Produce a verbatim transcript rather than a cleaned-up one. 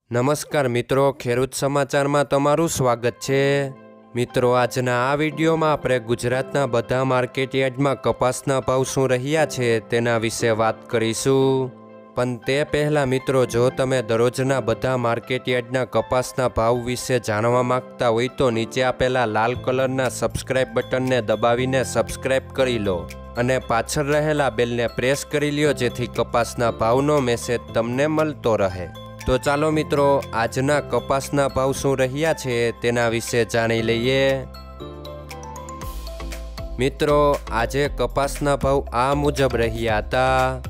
નમસ્કાર મિત્રો, ખેડૂત સમાચારમાં તમારું સ્વાગત છે। મિત્રો, આજના આ વિડીયોમાં આપણે ગુજરાતના બધા માર્કેટ યાર્ડમાં કપાસના ભાવ શું રહ્યા છે તેના વિશે વાત કરીશું। પણ તે પહેલાં મિત્રો, જો તમે દરરોજના બધા માર્કેટ યાર્ડના કપાસના ભાવ વિશે જાણવા માંગતા હોય તો નીચે આપેલા લાલ કલરના સબસ્ક્રાઇબ બટનને દબાવીને સબસ્ક્રાઇબ કરી લો અને પાછળ રહેલા બેલને પ્રેસ કરી લ્યો, જેથી કપાસના ભાવનો મેસેજ તમને મળતો રહે। તો ચાલો મિત્રો, આજના કપાસના ભાવ શું રહ્યા છે તેના વિશે જાણી લઈએ। મિત્રો, આજે કપાસના ભાવ આ મુજબ રહ્યા હતા।